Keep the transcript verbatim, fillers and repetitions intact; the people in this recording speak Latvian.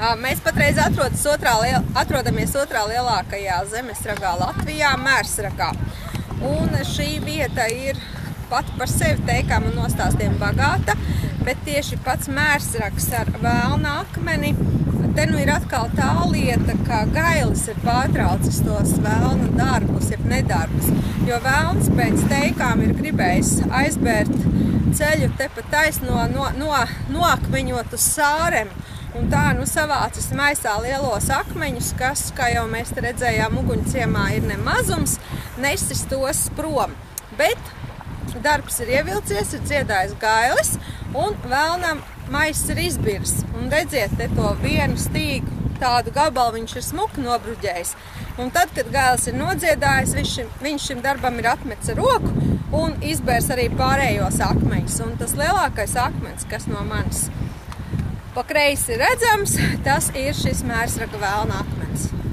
Mēs patreiz otrā, atrodamies otrā lielākajā zemesragā Latvijā, Mērsragā. Un šī vieta ir pat par sevi teikām un nostāstiem bagāta, bet tieši pats Mērsrags ar Velna akmeni, te nu ir atkal tā lieta, ka Gailis ir pārtraucis tos Velna darbus, jeb nedarbus, jo Velns pēc teikām ir gribējis aizbērt ceļu tepat taisno no, no, noakmeņot uz Sārem, un tā nu savācis maisā lielos akmeņus, kas, kā jau mēs te redzējām, Uguņciemā ir nemazums, nesis tos prom. Bet darbs ir ievilcies, ir dziedājis Gailis, un Velnam maiss ir izbirs. Un redziet, te to vienu stīgu, tādu gabalu viņš ir smuki nobruģējis. Un tad, kad Gailis ir nodziedājis, viņš šim, viņš šim darbam ir atmetis ar roku un izbērs arī pārējos akmeņus. Un tas lielākais akmens, kas no manis pa kreisi redzams, tas ir šis Mērsraga Velna akmens.